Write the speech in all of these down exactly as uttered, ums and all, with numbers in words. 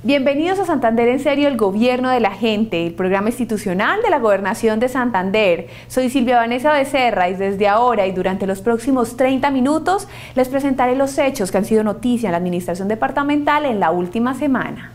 Bienvenidos a Santander en Serio, el gobierno de la gente, el programa institucional de la Gobernación de Santander. Soy Silvia Vanessa Becerra y desde ahora y durante los próximos treinta minutos les presentaré los hechos que han sido noticia en la administración departamental en la última semana.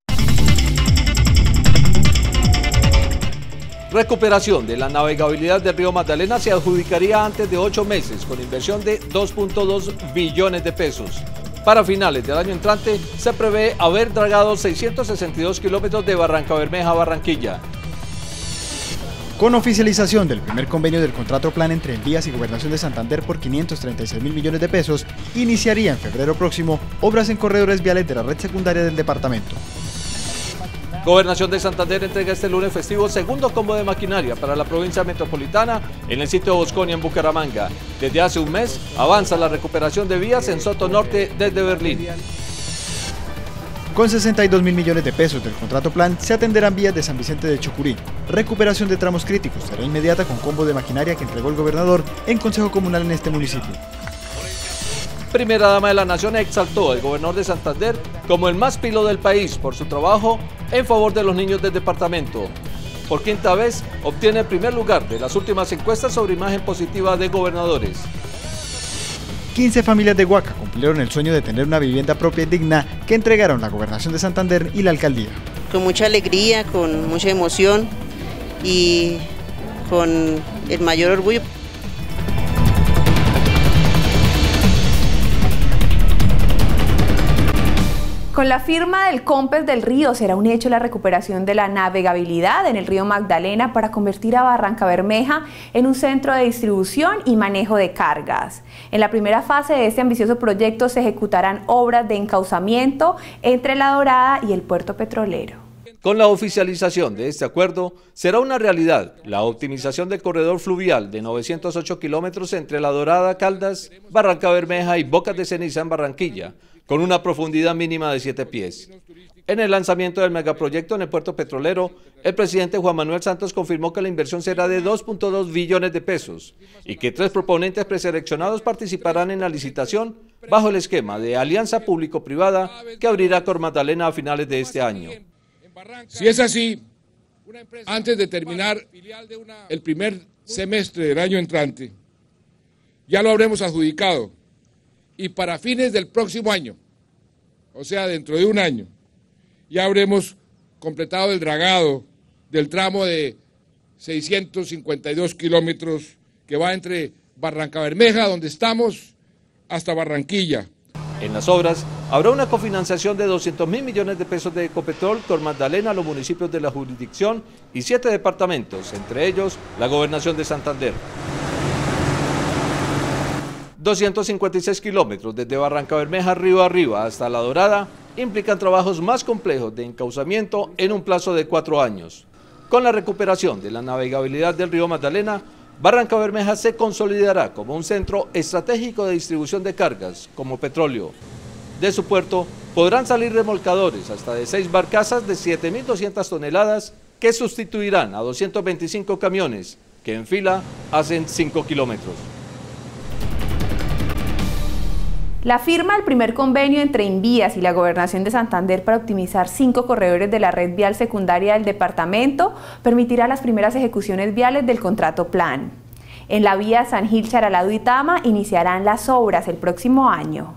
Recuperación de la navegabilidad del río Magdalena se adjudicaría antes de ocho meses con inversión de dos punto dos billones de pesos. Para finales del año entrante se prevé haber dragado seiscientos sesenta y dos kilómetros de Barrancabermeja a Barranquilla. Con oficialización del primer convenio del contrato plan entre Envías y Gobernación de Santander por quinientos treinta y seis mil millones de pesos, iniciaría en febrero próximo obras en corredores viales de la red secundaria del departamento. Gobernación de Santander entrega este lunes festivo segundo combo de maquinaria para la provincia metropolitana en el sitio Bosconia en Bucaramanga. Desde hace un mes avanza la recuperación de vías en Soto Norte desde Berlín. Con sesenta y dos mil millones de pesos del contrato plan se atenderán vías de San Vicente de Chucurí. Recuperación de tramos críticos será inmediata con combo de maquinaria que entregó el gobernador en Consejo Comunal en este municipio. Primera dama de la Nación exaltó al gobernador de Santander como el más pilo del país por su trabajo en favor de los niños del departamento. Por quinta vez obtiene el primer lugar de las últimas encuestas sobre imagen positiva de gobernadores. quince familias de Huaca cumplieron el sueño de tener una vivienda propia y digna que entregaron la Gobernación de Santander y la Alcaldía. Con mucha alegría, con mucha emoción y con el mayor orgullo. Con la firma del COMPES del río será un hecho la recuperación de la navegabilidad en el río Magdalena para convertir a Barrancabermeja en un centro de distribución y manejo de cargas. En la primera fase de este ambicioso proyecto se ejecutarán obras de encauzamiento entre La Dorada y el puerto petrolero. Con la oficialización de este acuerdo, será una realidad la optimización del corredor fluvial de novecientos ocho kilómetros entre La Dorada, Caldas, Barrancabermeja y Bocas de Ceniza en Barranquilla, con una profundidad mínima de siete pies. En el lanzamiento del megaproyecto en el puerto petrolero, el presidente Juan Manuel Santos confirmó que la inversión será de dos punto dos billones de pesos y que tres proponentes preseleccionados participarán en la licitación bajo el esquema de alianza público-privada que abrirá Cor Magdalena a finales de este año. Si es así, antes de terminar el primer semestre del año entrante, ya lo habremos adjudicado y para fines del próximo año, o sea, dentro de un año, ya habremos completado el dragado del tramo de seiscientos cincuenta y dos kilómetros que va entre Barrancabermeja, donde estamos, hasta Barranquilla. En las obras habrá una cofinanciación de doscientos mil millones de pesos de Ecopetrol, Cor Magdalena, los municipios de la jurisdicción y siete departamentos, entre ellos la Gobernación de Santander. doscientos cincuenta y seis kilómetros desde Barrancabermeja río arriba hasta La Dorada implican trabajos más complejos de encauzamiento en un plazo de cuatro años. Con la recuperación de la navegabilidad del río Magdalena, Barrancabermeja se consolidará como un centro estratégico de distribución de cargas, como petróleo. De su puerto podrán salir remolcadores hasta de seis barcazas de siete mil doscientas toneladas que sustituirán a doscientos veinticinco camiones que en fila hacen cinco kilómetros. La firma del primer convenio entre Envías y la Gobernación de Santander para optimizar cinco corredores de la red vial secundaria del departamento permitirá las primeras ejecuciones viales del contrato plan. En la vía San Gil, Charalá, Duitama iniciarán las obras el próximo año.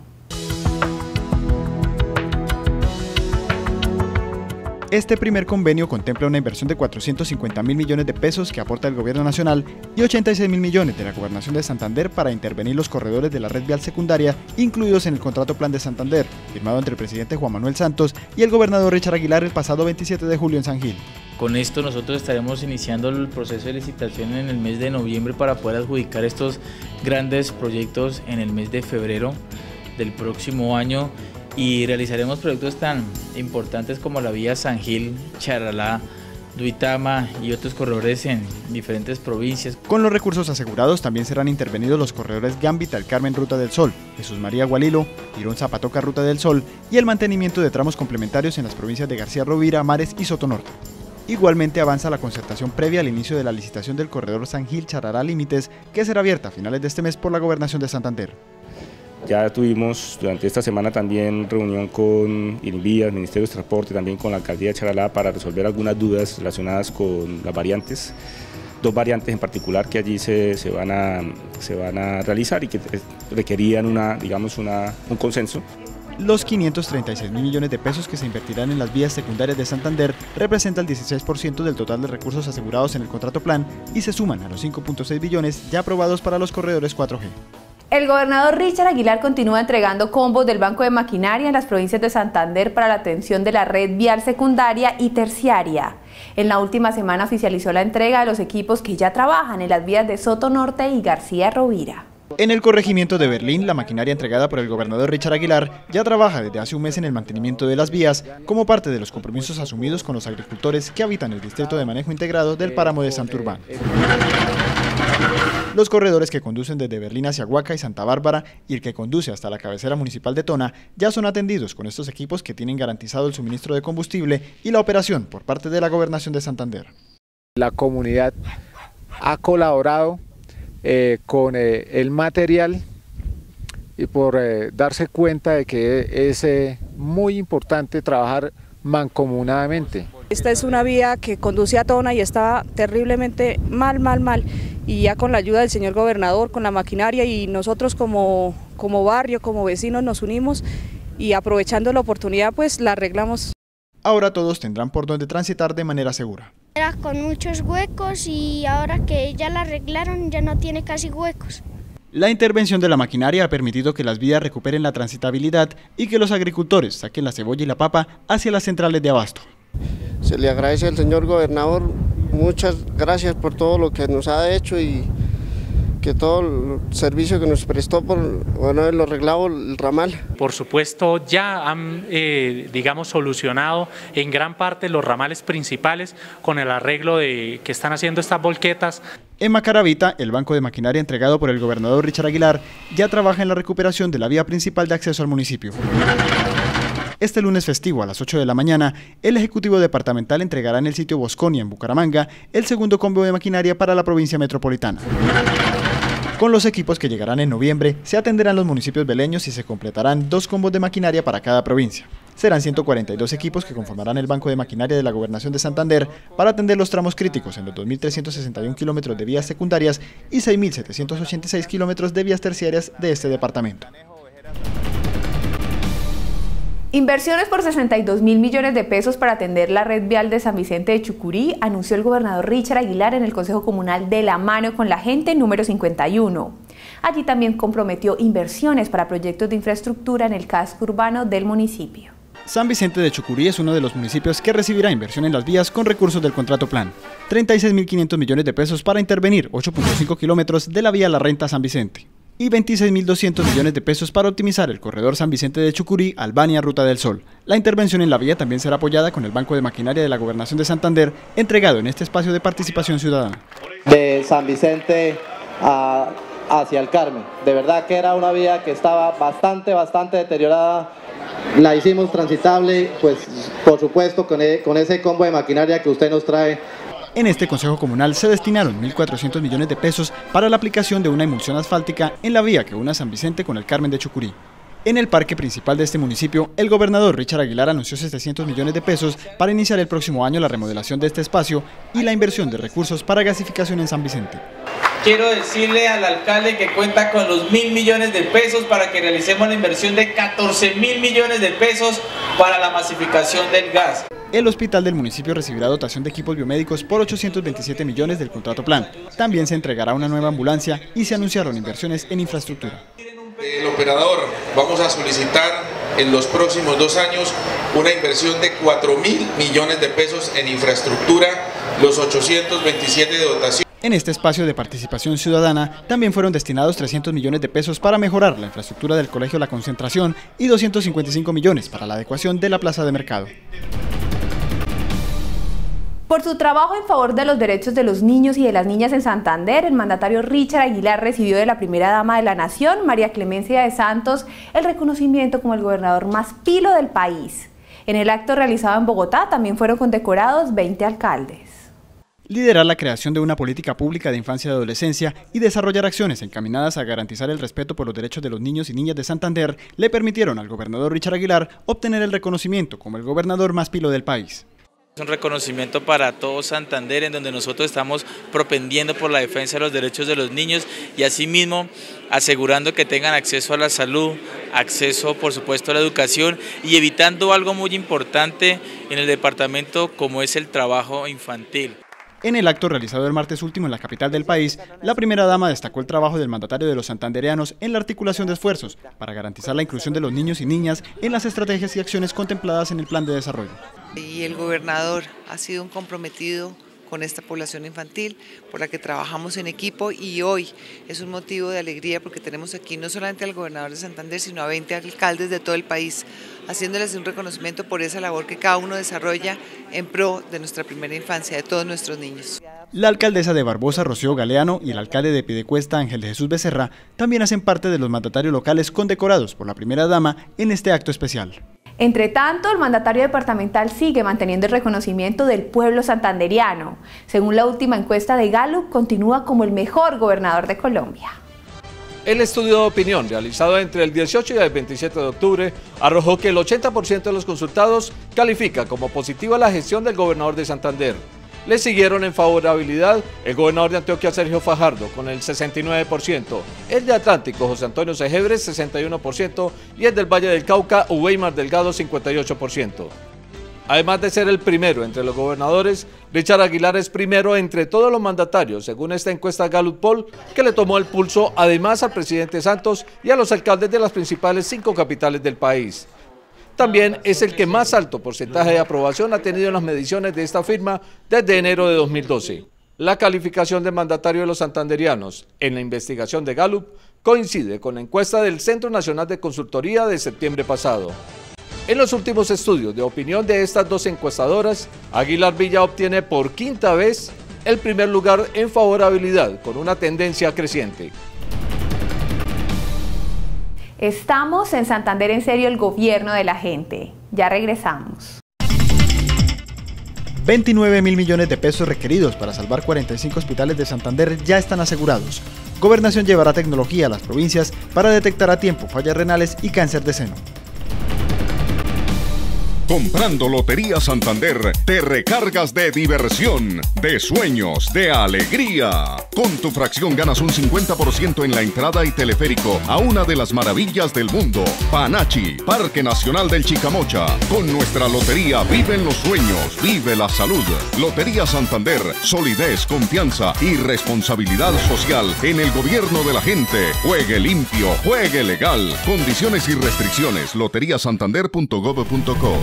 Este primer convenio contempla una inversión de cuatrocientos cincuenta mil millones de pesos que aporta el gobierno nacional y ochenta y seis mil millones de la Gobernación de Santander para intervenir los corredores de la red vial secundaria incluidos en el contrato plan de Santander, firmado entre el presidente Juan Manuel Santos y el gobernador Richard Aguilar el pasado veintisiete de julio en San Gil. Con esto nosotros estaremos iniciando el proceso de licitación en el mes de noviembre para poder adjudicar estos grandes proyectos en el mes de febrero del próximo año. Y realizaremos proyectos tan importantes como la vía San Gil, Charalá, Duitama y otros corredores en diferentes provincias. Con los recursos asegurados también serán intervenidos los corredores Gambita al Carmen Ruta del Sol, Jesús María Gualilo, Girón Zapatoca Ruta del Sol y el mantenimiento de tramos complementarios en las provincias de García Rovira, Mares y Soto Norte. Igualmente avanza la concertación previa al inicio de la licitación del corredor San Gil Charalá Límites, que será abierta a finales de este mes por la Gobernación de Santander. Ya tuvimos durante esta semana también reunión con INVIAS, Ministerio de Transporte, también con la Alcaldía de Charalá para resolver algunas dudas relacionadas con las variantes, dos variantes en particular que allí se, se, van, a, se van a realizar y que requerían una, digamos una, un consenso. Los quinientos treinta y seis mil millones de pesos que se invertirán en las vías secundarias de Santander representan el dieciséis por ciento del total de recursos asegurados en el contrato plan y se suman a los cinco punto seis billones ya aprobados para los corredores cuatro G. El gobernador Richard Aguilar continúa entregando combos del Banco de Maquinaria en las provincias de Santander para la atención de la red vial secundaria y terciaria. En la última semana oficializó la entrega de los equipos que ya trabajan en las vías de Soto Norte y García Rovira. En el corregimiento de Berlín, la maquinaria entregada por el gobernador Richard Aguilar ya trabaja desde hace un mes en el mantenimiento de las vías como parte de los compromisos asumidos con los agricultores que habitan el distrito de manejo integrado del páramo de Santurbán. Los corredores que conducen desde Berlín hacia Huaca y Santa Bárbara y el que conduce hasta la cabecera municipal de Tona ya son atendidos con estos equipos que tienen garantizado el suministro de combustible y la operación por parte de la Gobernación de Santander. La comunidad ha colaborado Eh, con eh, el material y por eh, darse cuenta de que es eh, muy importante trabajar mancomunadamente. Esta es una vía que conduce a Tona y está terriblemente mal, mal, mal. Y ya con la ayuda del señor gobernador, con la maquinaria y nosotros como, como barrio, como vecinos nos unimos y aprovechando la oportunidad pues la arreglamos. Ahora todos tendrán por donde transitar de manera segura. Era con muchos huecos y ahora que ya la arreglaron ya no tiene casi huecos. La intervención de la maquinaria ha permitido que las vías recuperen la transitabilidad y que los agricultores saquen la cebolla y la papa hacia las centrales de abasto. Se le agradece al señor gobernador, muchas gracias por todo lo que nos ha hecho y que todo el servicio que nos prestó por bueno, lo arreglado el ramal. Por supuesto ya han eh, digamos solucionado en gran parte los ramales principales con el arreglo de que están haciendo estas volquetas. En Macaravita, el banco de maquinaria entregado por el gobernador Richard Aguilar ya trabaja en la recuperación de la vía principal de acceso al municipio. Este lunes festivo a las ocho de la mañana, el Ejecutivo Departamental entregará en el sitio Bosconia, en Bucaramanga, el segundo combo de maquinaria para la provincia metropolitana. Con los equipos que llegarán en noviembre, se atenderán los municipios beleños y se completarán dos combos de maquinaria para cada provincia. Serán ciento cuarenta y dos equipos que conformarán el Banco de Maquinaria de la Gobernación de Santander para atender los tramos críticos en los dos mil trescientos sesenta y uno kilómetros de vías secundarias y seis mil setecientos ochenta y seis kilómetros de vías terciarias de este departamento. Inversiones por sesenta y dos mil millones de pesos para atender la red vial de San Vicente de Chucurí, anunció el gobernador Richard Aguilar en el Consejo Comunal de la Mano con la Gente número cincuenta y uno. Allí también comprometió inversiones para proyectos de infraestructura en el casco urbano del municipio. San Vicente de Chucurí es uno de los municipios que recibirá inversión en las vías con recursos del contrato plan. treinta y seis mil quinientos millones de pesos para intervenir ocho punto cinco kilómetros de la vía La Renta San Vicente. Y veintiséis mil doscientos millones de pesos para optimizar el corredor San Vicente de Chucurí, Albania, Ruta del Sol. La intervención en la vía también será apoyada con el Banco de Maquinaria de la Gobernación de Santander, entregado en este espacio de participación ciudadana. De San Vicente a, hacia el Carmen, de verdad que era una vía que estaba bastante, bastante deteriorada. La hicimos transitable, pues por supuesto con, e, con ese combo de maquinaria que usted nos trae. En este Consejo Comunal se destinaron mil cuatrocientos millones de pesos para la aplicación de una emulsión asfáltica en la vía que une a San Vicente con el Carmen de Chucurí. En el parque principal de este municipio, el gobernador Richard Aguilar anunció setecientos millones de pesos para iniciar el próximo año la remodelación de este espacio y la inversión de recursos para gasificación en San Vicente. Quiero decirle al alcalde que cuenta con los mil millones de pesos para que realicemos la inversión de catorce mil millones de pesos para la masificación del gas. El hospital del municipio recibirá dotación de equipos biomédicos por ochocientos veintisiete millones del contrato plan. También se entregará una nueva ambulancia y se anunciaron inversiones en infraestructura. El operador, vamos a solicitar en los próximos dos años una inversión de cuatro mil millones de pesos en infraestructura, los ochocientos veintisiete de dotación. En este espacio de participación ciudadana también fueron destinados trescientos millones de pesos para mejorar la infraestructura del Colegio La Concentración y doscientos cincuenta y cinco millones para la adecuación de la plaza de mercado. Por su trabajo en favor de los derechos de los niños y de las niñas en Santander, el mandatario Richard Aguilar recibió de la primera dama de la nación, María Clemencia de Santos, el reconocimiento como el gobernador más pilo del país. En el acto realizado en Bogotá también fueron condecorados veinte alcaldes. liderar la creación de una política pública de infancia y adolescencia y desarrollar acciones encaminadas a garantizar el respeto por los derechos de los niños y niñas de Santander le permitieron al gobernador Richard Aguilar obtener el reconocimiento como el gobernador más pilo del país. Es un reconocimiento para todo Santander, en donde nosotros estamos propendiendo por la defensa de los derechos de los niños y asimismo asegurando que tengan acceso a la salud, acceso por supuesto a la educación y evitando algo muy importante en el departamento como es el trabajo infantil. En el acto realizado el martes último en la capital del país, la primera dama destacó el trabajo del mandatario de los santandereanos en la articulación de esfuerzos para garantizar la inclusión de los niños y niñas en las estrategias y acciones contempladas en el plan de desarrollo. Y el gobernador ha sido un comprometido con esta población infantil por la que trabajamos en equipo y hoy es un motivo de alegría porque tenemos aquí no solamente al gobernador de Santander sino a veinte alcaldes de todo el país haciéndoles un reconocimiento por esa labor que cada uno desarrolla en pro de nuestra primera infancia, de todos nuestros niños. La alcaldesa de Barbosa, Rocío Galeano, y el alcalde de Piedecuesta, Ángel de Jesús Becerra, también hacen parte de los mandatarios locales condecorados por la primera dama en este acto especial. Entre tanto, el mandatario departamental sigue manteniendo el reconocimiento del pueblo santanderiano. Según la última encuesta de Gallup, continúa como el mejor gobernador de Colombia. El estudio de opinión realizado entre el dieciocho y el veintisiete de octubre arrojó que el ochenta por ciento de los consultados califica como positiva la gestión del gobernador de Santander. Le siguieron en favorabilidad el gobernador de Antioquia, Sergio Fajardo, con el sesenta y nueve por ciento, el de Atlántico, José Antonio Cejebre, sesenta y uno por ciento, y el del Valle del Cauca, Uweimar Delgado, cincuenta y ocho por ciento. Además de ser el primero entre los gobernadores, Richard Aguilar es primero entre todos los mandatarios, según esta encuesta Gallup Poll, que le tomó el pulso además al presidente Santos y a los alcaldes de las principales cinco capitales del país. También es el que más alto porcentaje de aprobación ha tenido en las mediciones de esta firma desde enero de dos mil doce. La calificación del mandatario de los santanderianos en la investigación de Gallup coincide con la encuesta del Centro Nacional de Consultoría de septiembre pasado. En los últimos estudios de opinión de estas dos encuestadoras, Aguilar Villa obtiene por quinta vez el primer lugar en favorabilidad, con una tendencia creciente. Estamos en Santander en serio, el gobierno de la gente. Ya regresamos. veintinueve mil millones de pesos requeridos para salvar cuarenta y cinco hospitales de Santander ya están asegurados. Gobernación llevará tecnología a las provincias para detectar a tiempo fallas renales y cáncer de seno. Comprando Lotería Santander, te recargas de diversión, de sueños, de alegría. Con tu fracción ganas un cincuenta por ciento en la entrada y teleférico a una de las maravillas del mundo, Panachi, Parque Nacional del Chicamocha. Con nuestra lotería viven los sueños, vive la salud. Lotería Santander, solidez, confianza y responsabilidad social en el gobierno de la gente. Juegue limpio, juegue legal. Condiciones y restricciones, lotería santander punto gob punto co.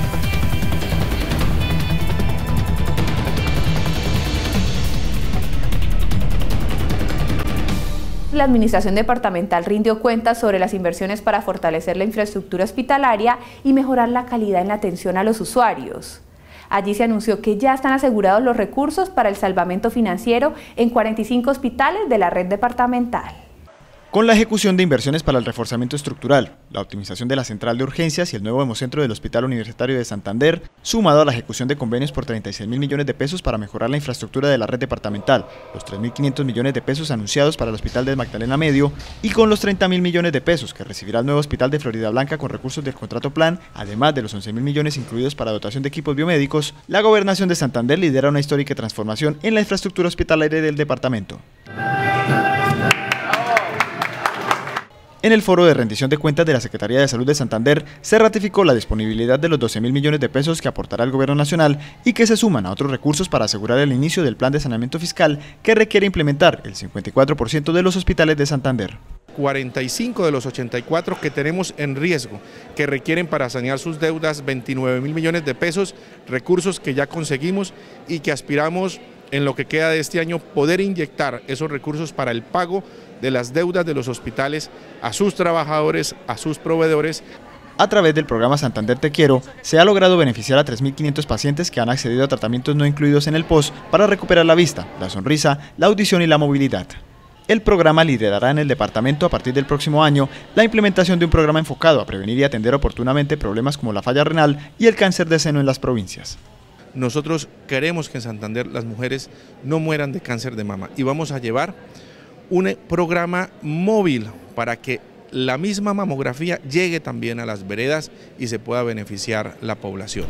La administración departamental rindió cuentas sobre las inversiones para fortalecer la infraestructura hospitalaria y mejorar la calidad en la atención a los usuarios. Allí se anunció que ya están asegurados los recursos para el salvamento financiero en cuarenta y cinco hospitales de la red departamental. Con la ejecución de inversiones para el reforzamiento estructural, la optimización de la central de urgencias y el nuevo hemocentro del Hospital Universitario de Santander, sumado a la ejecución de convenios por treinta y seis mil millones de pesos para mejorar la infraestructura de la red departamental, los tres mil quinientos millones de pesos anunciados para el Hospital de Magdalena Medio y con los treinta mil millones de pesos que recibirá el nuevo Hospital de Florida Blanca con recursos del contrato plan, además de los once mil millones incluidos para dotación de equipos biomédicos, la Gobernación de Santander lidera una histórica transformación en la infraestructura hospitalaria del departamento. En el foro de rendición de cuentas de la Secretaría de Salud de Santander se ratificó la disponibilidad de los doce mil millones de pesos que aportará el Gobierno Nacional y que se suman a otros recursos para asegurar el inicio del plan de saneamiento fiscal que requiere implementar el cincuenta y cuatro por ciento de los hospitales de Santander. cuarenta y cinco de los ochenta y cuatro que tenemos en riesgo, que requieren para sanear sus deudas veintinueve mil millones de pesos, recursos que ya conseguimos y que aspiramos en lo que queda de este año poder inyectar esos recursos para el pago de las deudas de los hospitales a sus trabajadores, a sus proveedores. A través del programa Santander Te Quiero, se ha logrado beneficiar a tres mil quinientos pacientes que han accedido a tratamientos no incluidos en el P O S para recuperar la vista, la sonrisa, la audición y la movilidad. El programa liderará en el departamento a partir del próximo año la implementación de un programa enfocado a prevenir y atender oportunamente problemas como la falla renal y el cáncer de seno en las provincias. nosotros queremos que en Santander las mujeres no mueran de cáncer de mama y vamos a llevar un programa móvil para que la misma mamografía llegue también a las veredas y se pueda beneficiar la población.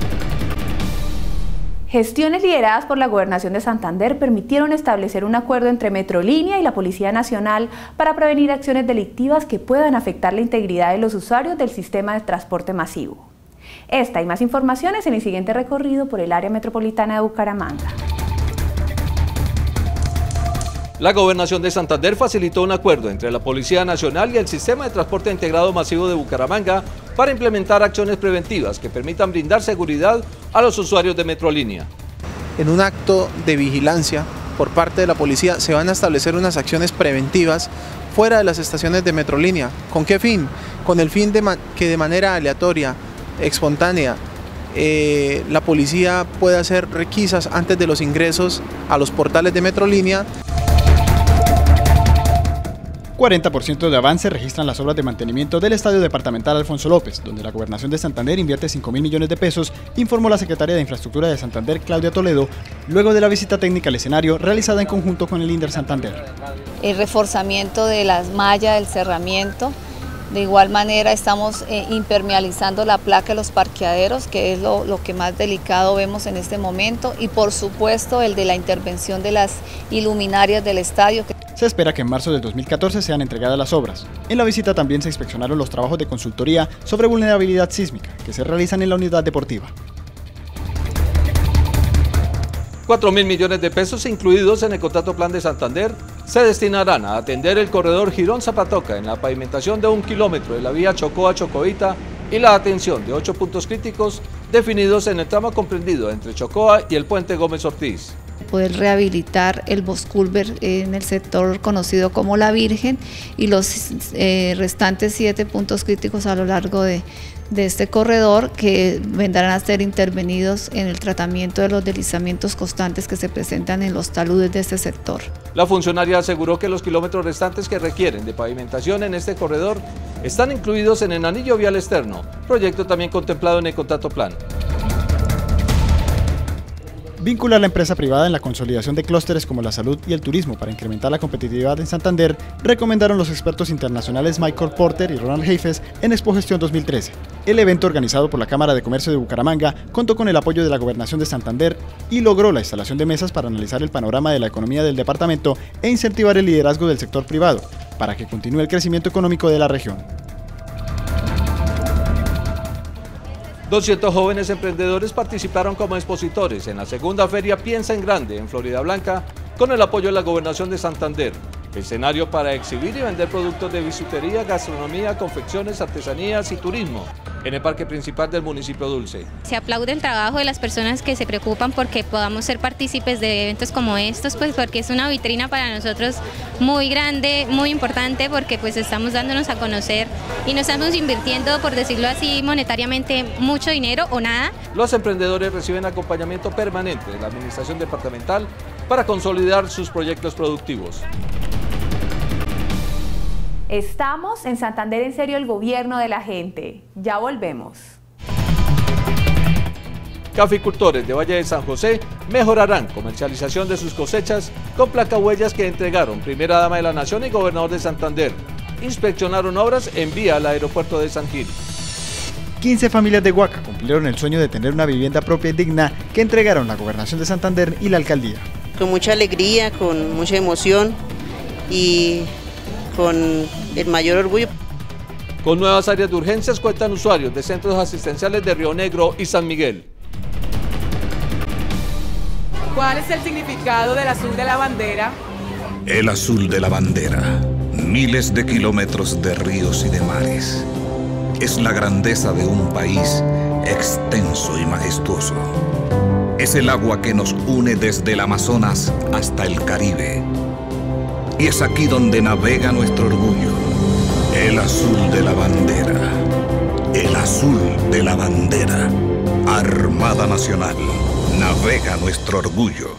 Gestiones lideradas por la Gobernación de Santander permitieron establecer un acuerdo entre Metrolínea y la Policía Nacional para prevenir acciones delictivas que puedan afectar la integridad de los usuarios del sistema de transporte masivo. Esta y más informaciones en el siguiente recorrido por el área metropolitana de Bucaramanga. La Gobernación de Santander facilitó un acuerdo entre la Policía Nacional y el Sistema de Transporte Integrado Masivo de Bucaramanga para implementar acciones preventivas que permitan brindar seguridad a los usuarios de Metrolínea. En un acto de vigilancia por parte de la policía se van a establecer unas acciones preventivas fuera de las estaciones de Metrolínea. ¿Con qué fin? Con el fin de que de manera aleatoria, espontánea, eh, la policía pueda hacer requisas antes de los ingresos a los portales de Metrolínea. cuarenta por ciento de avance registran las obras de mantenimiento del Estadio Departamental Alfonso López, donde la Gobernación de Santander invierte cinco mil millones de pesos, informó la secretaria de Infraestructura de Santander, Claudia Toledo, luego de la visita técnica al escenario realizada en conjunto con el INDER Santander. El reforzamiento de las mallas, el cerramiento. De igual manera estamos eh, impermeabilizando la placa de los parqueaderos, que es lo, lo que más delicado vemos en este momento, y por supuesto el de la intervención de las iluminarias del estadio. Se espera que en marzo del dos mil catorce sean entregadas las obras. En la visita también se inspeccionaron los trabajos de consultoría sobre vulnerabilidad sísmica que se realizan en la unidad deportiva. cuatro mil millones de pesos incluidos en el contrato plan de Santander se destinarán a atender el corredor Girón-Zapatoca en la pavimentación de un kilómetro de la vía Chocoa-Chocoita y la atención de ocho puntos críticos definidos en el tramo comprendido entre Chocoa y el puente Gómez Ortiz. Poder rehabilitar el Bosculver en el sector conocido como La Virgen y los eh, restantes siete puntos críticos a lo largo de, de este corredor que vendrán a ser intervenidos en el tratamiento de los deslizamientos constantes que se presentan en los taludes de este sector. La funcionaria aseguró que los kilómetros restantes que requieren de pavimentación en este corredor están incluidos en el anillo vial externo, proyecto también contemplado en el contrato plan. Vincular la empresa privada en la consolidación de clústeres como la salud y el turismo para incrementar la competitividad en Santander, recomendaron los expertos internacionales Michael Porter y Ronald Heifes en Expo Gestión dos mil trece. El evento, organizado por la Cámara de Comercio de Bucaramanga, contó con el apoyo de la Gobernación de Santander y logró la instalación de mesas para analizar el panorama de la economía del departamento e incentivar el liderazgo del sector privado, para que continúe el crecimiento económico de la región. doscientos jóvenes emprendedores participaron como expositores en la segunda feria Piensa en Grande en Florida Blanca con el apoyo de la Gobernación de Santander. Escenario para exhibir y vender productos de bisutería, gastronomía, confecciones, artesanías y turismo en el parque principal del municipio Dulce. Se aplaude el trabajo de las personas que se preocupan porque podamos ser partícipes de eventos como estos, pues porque es una vitrina para nosotros muy grande, muy importante, porque pues estamos dándonos a conocer y no estamos invirtiendo, por decirlo así, monetariamente mucho dinero o nada. Los emprendedores reciben acompañamiento permanente de la Administración Departamental para consolidar sus proyectos productivos. Estamos en Santander en serio, el gobierno de la gente. Ya volvemos. Caficultores de Valle de San José mejorarán comercialización de sus cosechas con placahuellas que entregaron Primera Dama de la Nación y Gobernador de Santander. Inspeccionaron obras en vía al aeropuerto de San Gil. quince familias de Huaca cumplieron el sueño de tener una vivienda propia y digna que entregaron la Gobernación de Santander y la Alcaldía. Con mucha alegría, con mucha emoción y con el mayor orgullo. Con nuevas áreas de urgencias cuentan usuarios de centros asistenciales de Río Negro y San Miguel. ¿Cuál es el significado del azul de la bandera? El azul de la bandera, miles de kilómetros de ríos y de mares. Es la grandeza de un país extenso y majestuoso. Es el agua que nos une desde el Amazonas hasta el Caribe. Y es aquí donde navega nuestro orgullo, el azul de la bandera. El azul de la bandera. Armada Nacional, navega nuestro orgullo.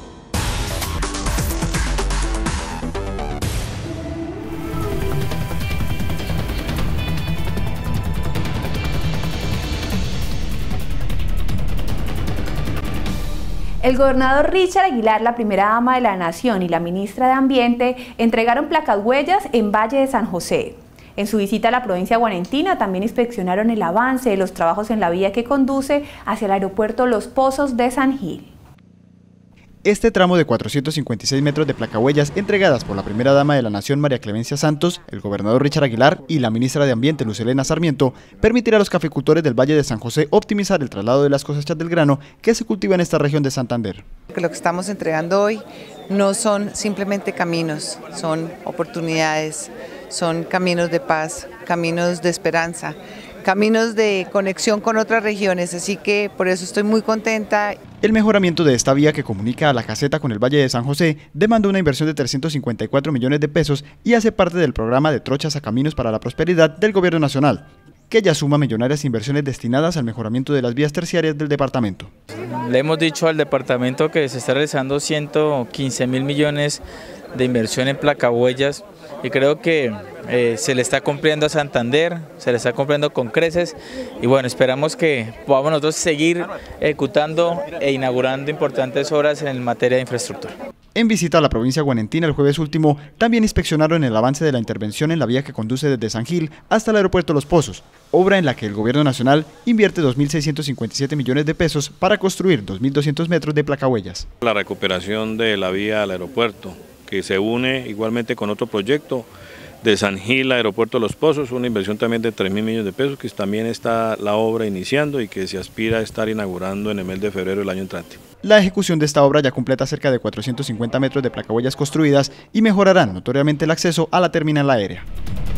El gobernador Richard Aguilar, la primera dama de la Nación y la ministra de Ambiente entregaron placas huellas en Valle de San José. En su visita a la provincia guanentina también inspeccionaron el avance de los trabajos en la vía que conduce hacia el aeropuerto Los Pozos de San Gil. Este tramo de cuatrocientos cincuenta y seis metros de placahuellas entregadas por la primera dama de la Nación, María Clemencia Santos, el gobernador Richard Aguilar y la ministra de Ambiente, Luz Helena Sarmiento, permitirá a los caficultores del Valle de San José optimizar el traslado de las cosechas del grano que se cultiva en esta región de Santander. Lo que estamos entregando hoy no son simplemente caminos, son oportunidades, son caminos de paz, caminos de esperanza, caminos de conexión con otras regiones, así que por eso estoy muy contenta. El mejoramiento de esta vía que comunica a la caseta con el Valle de San José demanda una inversión de trescientos cincuenta y cuatro millones de pesos y hace parte del programa de Trochas a Caminos para la Prosperidad del Gobierno Nacional, que ya suma millonarias inversiones destinadas al mejoramiento de las vías terciarias del departamento. Le hemos dicho al departamento que se está realizando ciento quince mil millones de inversión en placahuellas y creo que eh, se le está cumpliendo a Santander, se le está cumpliendo con creces y bueno, esperamos que podamos nosotros seguir ejecutando e inaugurando importantes obras en materia de infraestructura. En visita a la provincia guanentina el jueves último, también inspeccionaron el avance de la intervención en la vía que conduce desde San Gil hasta el aeropuerto Los Pozos, obra en la que el gobierno nacional invierte dos mil seiscientos cincuenta y siete millones de pesos para construir dos mil doscientos metros de placahuellas. La recuperación de la vía al aeropuerto, que se une igualmente con otro proyecto de San Gil, Aeropuerto Los Pozos, una inversión también de tres mil millones de pesos, que también está la obra iniciando y que se aspira a estar inaugurando en el mes de febrero del año entrante. La ejecución de esta obra ya completa cerca de cuatrocientos cincuenta metros de placahuellas construidas y mejorarán notoriamente el acceso a la terminal aérea.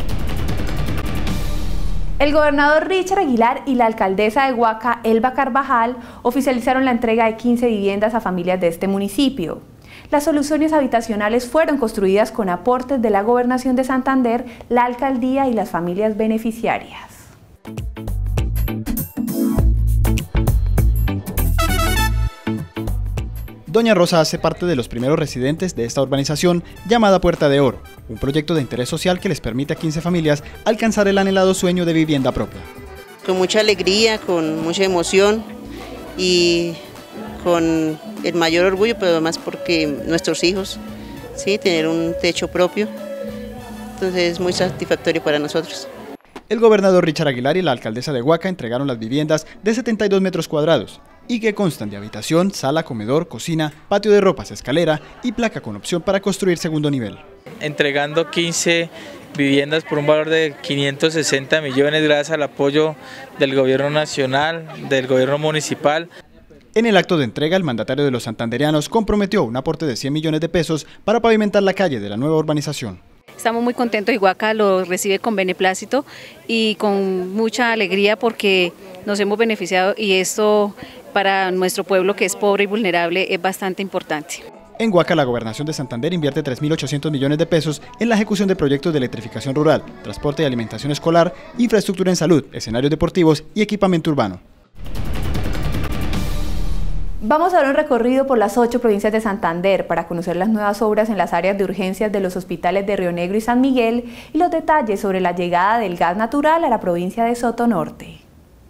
El gobernador Richard Aguilar y la alcaldesa de Guaca, Elba Carvajal, oficializaron la entrega de quince viviendas a familias de este municipio. Las soluciones habitacionales fueron construidas con aportes de la Gobernación de Santander, la alcaldía y las familias beneficiarias. Doña Rosa hace parte de los primeros residentes de esta urbanización llamada Puerta de Oro, un proyecto de interés social que les permite a quince familias alcanzar el anhelado sueño de vivienda propia. Con mucha alegría, con mucha emoción y con el mayor orgullo, pero además porque nuestros hijos, sí, tener un techo propio, entonces es muy satisfactorio para nosotros. El gobernador Richard Aguilar y la alcaldesa de Guaca entregaron las viviendas de setenta y dos metros cuadrados y que constan de habitación, sala, comedor, cocina, patio de ropas, escalera y placa con opción para construir segundo nivel. Entregando quince viviendas por un valor de quinientos sesenta millones gracias al apoyo del gobierno nacional, del gobierno municipal. En el acto de entrega, el mandatario de los santandereanos comprometió un aporte de cien millones de pesos para pavimentar la calle de la nueva urbanización. Estamos muy contentos y Guaca lo recibe con beneplácito y con mucha alegría porque nos hemos beneficiado y esto para nuestro pueblo que es pobre y vulnerable es bastante importante. En Guaca, la Gobernación de Santander invierte tres mil ochocientos millones de pesos en la ejecución de proyectos de electrificación rural, transporte y alimentación escolar, infraestructura en salud, escenarios deportivos y equipamiento urbano. Vamos a dar un recorrido por las ocho provincias de Santander para conocer las nuevas obras en las áreas de urgencias de los hospitales de Río Negro y San Miguel y los detalles sobre la llegada del gas natural a la provincia de Sotonorte.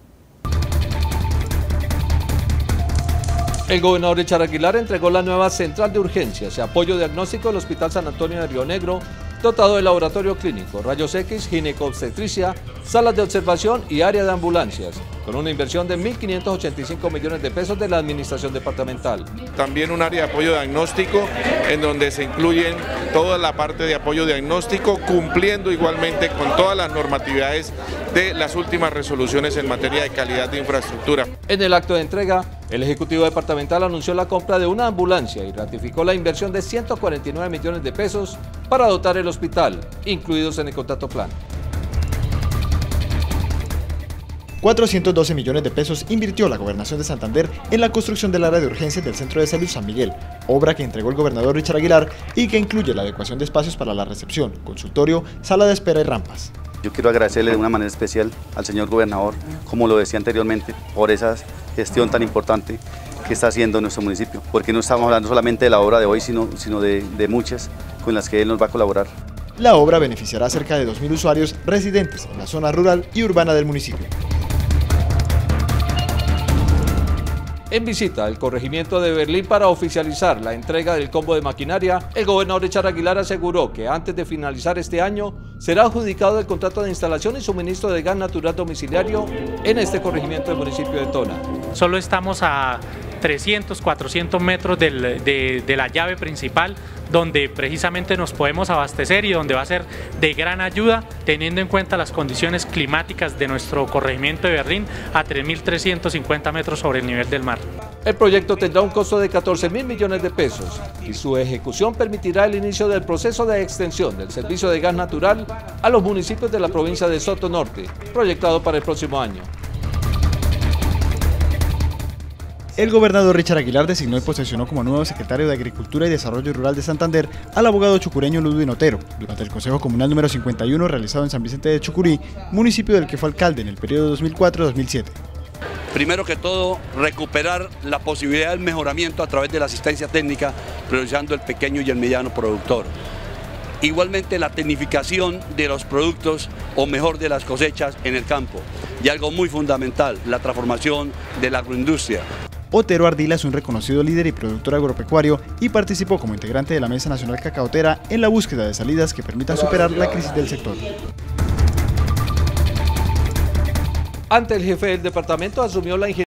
El gobernador Richard Aguilar entregó la nueva central de urgencias y apoyo diagnóstico del Hospital San Antonio de Río Negro, dotado de laboratorio clínico, rayos X, ginecobstetricia, salas de observación y área de ambulancias, con una inversión de mil quinientos ochenta y cinco millones de pesos de la administración departamental. También un área de apoyo diagnóstico en donde se incluyen toda la parte de apoyo diagnóstico, cumpliendo igualmente con todas las normatividades de las últimas resoluciones en materia de calidad de infraestructura. En el acto de entrega, el Ejecutivo Departamental anunció la compra de una ambulancia y ratificó la inversión de ciento cuarenta y nueve millones de pesos para dotar el hospital, incluidos en el contrato plan. cuatrocientos doce millones de pesos invirtió la Gobernación de Santander en la construcción del área de urgencias del Centro de Salud San Miguel, obra que entregó el gobernador Richard Aguilar y que incluye la adecuación de espacios para la recepción, consultorio, sala de espera y rampas. Yo quiero agradecerle de una manera especial al señor gobernador, como lo decía anteriormente, por esa gestión tan importante que está haciendo en nuestro municipio, porque no estamos hablando solamente de la obra de hoy, sino, sino de, de muchas con las que él nos va a colaborar. La obra beneficiará a cerca de dos mil usuarios residentes en la zona rural y urbana del municipio. En visita al corregimiento de Berlín para oficializar la entrega del combo de maquinaria, el gobernador Richard Aguilar aseguró que antes de finalizar este año será adjudicado el contrato de instalación y suministro de gas natural domiciliario en este corregimiento del municipio de Tona. Solo estamos a trescientos, cuatrocientos metros del, de, de la llave principal, donde precisamente nos podemos abastecer y donde va a ser de gran ayuda, teniendo en cuenta las condiciones climáticas de nuestro corregimiento de Berlín a tres mil trescientos cincuenta metros sobre el nivel del mar. El proyecto tendrá un costo de catorce mil millones de pesos y su ejecución permitirá el inicio del proceso de extensión del servicio de gas natural a los municipios de la provincia de Soto Norte, proyectado para el próximo año. El gobernador Richard Aguilar designó y posesionó como nuevo secretario de Agricultura y Desarrollo Rural de Santander al abogado chucureño Ludwig Otero durante el Consejo Comunal número cincuenta y uno realizado en San Vicente de Chucurí, municipio del que fue alcalde en el periodo dos mil cuatro a dos mil siete. Primero que todo, recuperar la posibilidad del mejoramiento a través de la asistencia técnica, priorizando el pequeño y el mediano productor. Igualmente la tecnificación de los productos, o mejor de las cosechas en el campo. Y algo muy fundamental, la transformación de la agroindustria. Otero Ardila es un reconocido líder y productor agropecuario y participó como integrante de la Mesa Nacional Cacaotera en la búsqueda de salidas que permitan superar la crisis del sector. Ante el jefe del departamento asumió la ingeniería